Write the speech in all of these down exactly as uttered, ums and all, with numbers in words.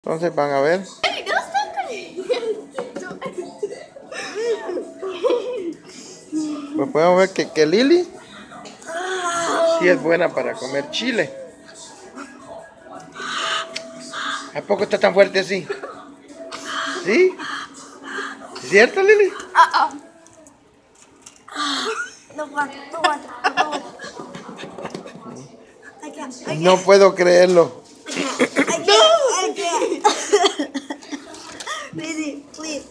Entonces van a ver. Pues podemos ver que, que Lili sí es buena para comer chile. ¿A poco está tan fuerte así? ¿Sí? ¿Cierto, Lili? Uh-oh. No aguanta, no aguanta, no aguanta. I can't, I can't. No puedo creerlo. I can't, I can't. Lizzie, please.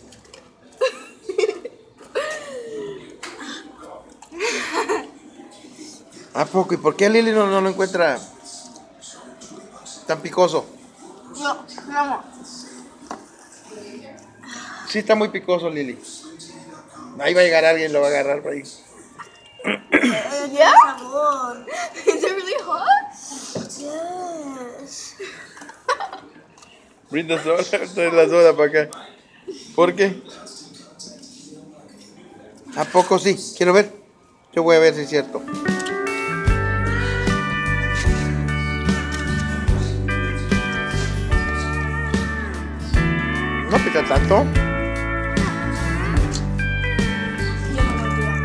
¿A poco? ¿Y por qué Lili no, no lo encuentra tan picoso? No, no. Sí está muy picoso, Lili. Ahí va a llegar alguien y lo va a agarrar por ahí. Yeah? Sabor. Is it really hot? Yes. Brinda soda, trae la soda para acá. ¿Por qué? ¿A poco sí? Quiero ver. Yo voy a ver si es cierto. No pica tanto. Yo no voy a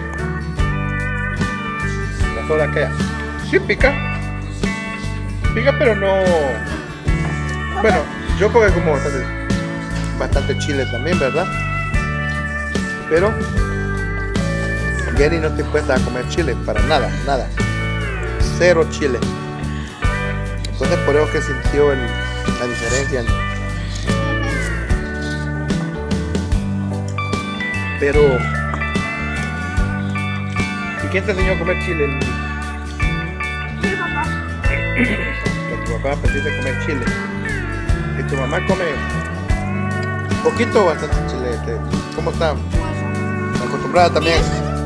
La soda queda. Sí pica. Pica, pero no. Bueno, yo comí como bastante, bastante chile también, ¿verdad? Pero Jenny no te impuesta a comer chile, para nada, nada. Cero chile. Entonces por eso que sintió el, la diferencia. Pero ¿y quién te enseñó a comer chile? Mi papá. Que tu papá aprendiste a comer chile. Y tu mamá come poquito o bastante chile. Este, ¿cómo está? Acostumbrada también.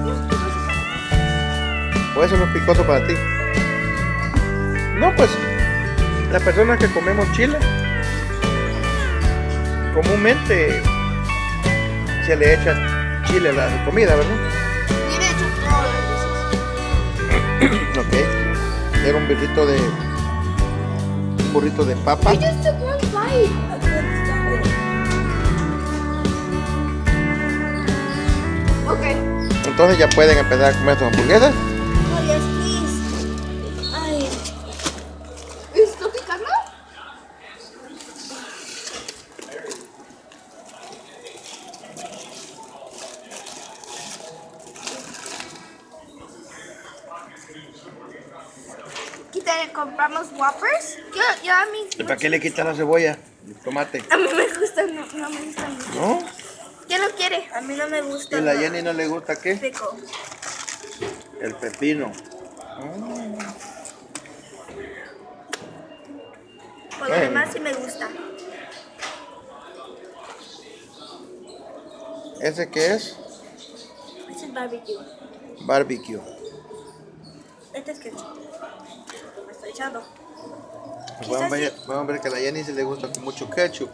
¿O eso no es picoso para ti? No, pues las personas que comemos chile comúnmente se le echa chile a la comida, ¿verdad? Yo le he hecho todas las veces. Ok. Era un burrito de un burrito de papa. I just took one bite. I couldn't stand it. Okay. Entonces ya pueden empezar a comer sus hamburguesas. Oh, yes, please. Ay. ¿Esto picando? Quítale, compramos Whoppers. Yo, yo a mí. ¿Y para qué le quitan la cebolla? El tomate. A mí me gusta, no, no me gusta mucho. ¿No? ¿Quién lo quiere? A mí no me gusta. ¿Y la no. Jenny no le gusta qué? Pico. El pepino. Oh. Por lo Bueno. demás sí me gusta. ¿Ese qué es? Este es barbecue. Barbecue. Este es ketchup. Me estoy echando. Vamos a ver, vamos a ver que a la Jenny se le gusta con mucho ketchup.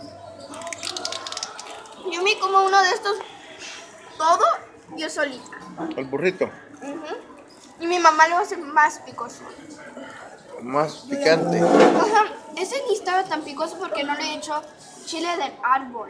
Yo me como uno de estos todo yo solita. El burrito. Ujú. Y mi mamá lo hace más picoso. Más picante. Ajá. Ese ni estaba tan picoso porque no le he hecho chile del árbol.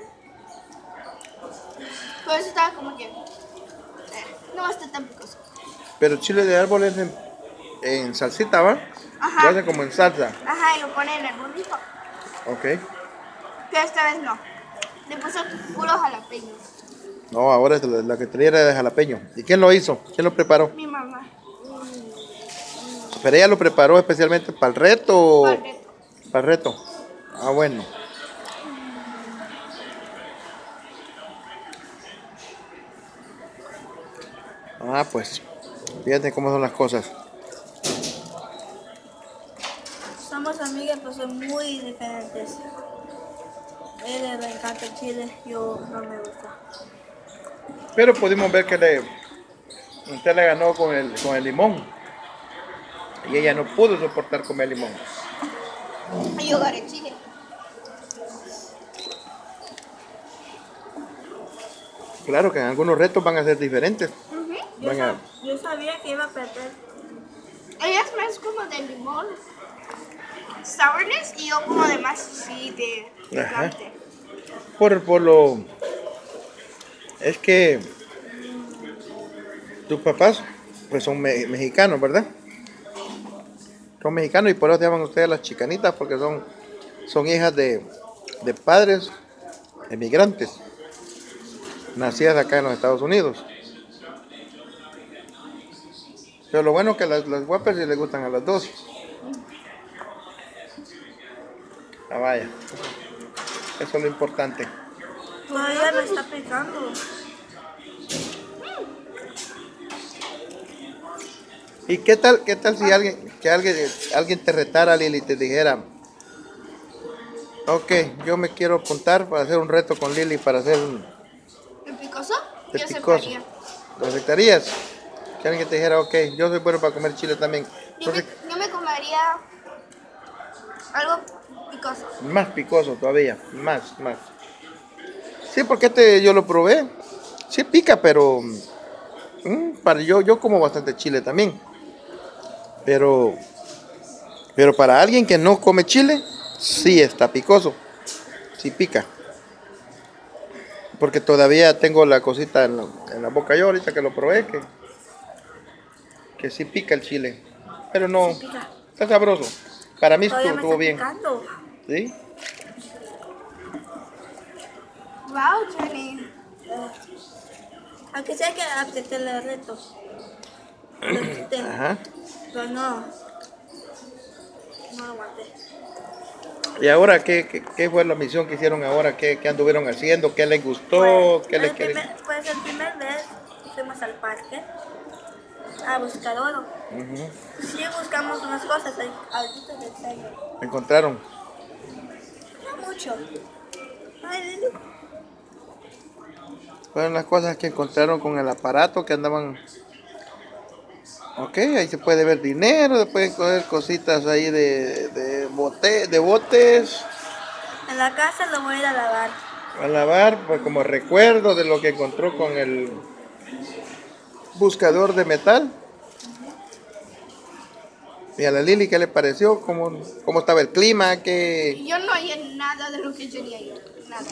Por eso estaba como que eh, no va a estar tan picoso. Pero chile de árbol es en, en salsita, ¿va? Ajá. Lo hace como en salsa. Ajá, y lo pone en el burrito. Ok. Pero esta vez no. Le puso puro jalapeño. No, ahora es la, la que tenía era de jalapeño. ¿Y quién lo hizo? ¿Quién lo preparó? Mi mamá. Pero ella lo preparó especialmente para el reto. Para el reto. Para el reto. Ah, bueno. Ah, pues. Fíjate cómo son las cosas. Somos amigas, pero son muy diferentes. A él le encanta el chile, yo no me gusta. Pero pudimos ver que le, usted le ganó con el, con el limón. Y ella no pudo soportar comer limón. Y yo agarré chile. Claro que en algunos retos van a ser diferentes. Uh-huh. Yo, Van a- sab- yo sabía que iba a perder. Ella es más como de limón, sourness, y yo como de más sí, de Ajá. picante. Por, por lo... Es que tus papás pues son me- mexicanos, ¿verdad? Son mexicanos y por eso se llaman ustedes las chicanitas, porque son, son hijas de, de padres emigrantes, nacidas acá en los Estados Unidos. Pero lo bueno es que las, las guapas sí les gustan a las dos. Ah, vaya. Eso es lo importante. Todavía me está picando. ¿Y qué tal, qué tal si alguien, que alguien, alguien te retara, Lili, y te dijera, ok, yo me quiero apuntar para hacer un reto con Lili para hacer un ¿El picoso? de Yo picoso? aceptaría. ¿Lo aceptarías? Que alguien te dijera, ok, yo soy bueno para comer chile también. Yo me, Entonces, yo me comería algo picoso. más picoso todavía, más, más. Sí, porque este yo lo probé. Sí pica, pero mm, para yo, yo como bastante chile también. Pero, pero para alguien que no come chile, sí está picoso. Sí pica. Porque todavía tengo la cosita en la, en la boca yo ahorita que lo probé, que, que sí pica el chile. Pero no, Sí pica. está sabroso. Para mí Todavía estuvo, me estuvo está bien. picando. ¿Sí? Wow, Jenny. Aunque sea que acepté el reto. Lo quité. Ajá. Pero no. No lo aguanté. ¿Y ahora qué, qué, qué fue la misión que hicieron ahora? ¿Qué, qué anduvieron haciendo? ¿Qué les gustó? Pues, ¿Qué les el quieren? primer, pues el primer vez fuimos al parque a buscar oro. Ujú. Sí buscamos unas cosas, ahí- ahorita te enseño. Encontraron. No mucho. Ay, Lili. Fueron las cosas que encontraron con el aparato que andaban. Ok, ahí se puede ver dinero, se pueden coger cositas ahí de, de, bote, de botes En la casa lo voy a ir a lavar. a lavar, pues como recuerdo de lo que encontró con el buscador de metal. Y a la Lili, ¿qué le pareció? ¿Cómo, cómo estaba el clima? ¿Qué... Yo no haría nada de lo que Jenny haría. Nada.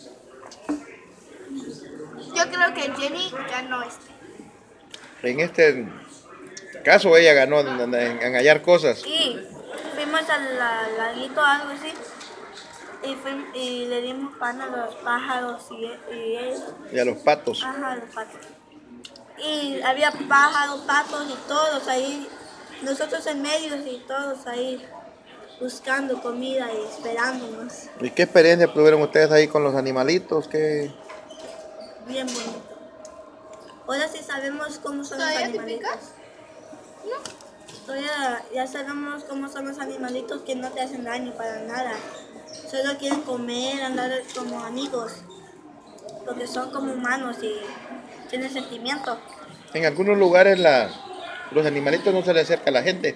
Yo creo que Jenny ganó este. En este caso ella ganó en, en- en hallar cosas. Y fuimos al la- laguito o algo así. Y, fuim- y le dimos pan a los pájaros y, y ellos. Y a los patos. Ajá, los patos. Y había pájaros, patos y todos ahí. Nosotros en medio y todos ahí buscando comida y esperándonos. ¿Y qué experiencia tuvieron ustedes ahí con los animalitos? ¿Qué... Bien bonito. Ahora sí sabemos cómo son los ¿Todavía te animalitos. Todavía ya sabemos cómo son los animalitos que no te hacen daño para nada. Solo quieren comer, andar como amigos. Porque son como humanos y tienen sentimientos. En algunos lugares la, los animalitos no se le acerca a la gente.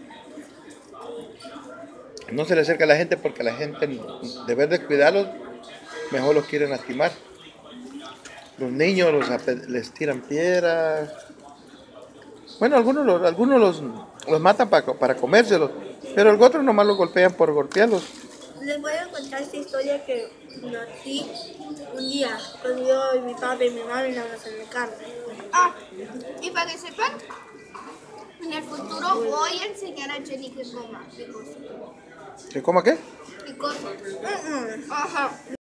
No se le acerca a la gente porque la gente, de vez de cuidarlos, mejor los quieren lastimar. Los niños los, ape- les tiran piedras. Bueno, algunos los, algunos los, los matan para, para comérselos, pero el otro nomás los golpean por golpearlos. Les voy a contar esta historia que nací un día, cuando yo y mi papá y mi mamá íbamos en el carro. Ah, y para que sepan, en el futuro voy a enseñar a Jenny que coma picoso. ¿Que coma qué? Picoso. Mm, mm. Ajá.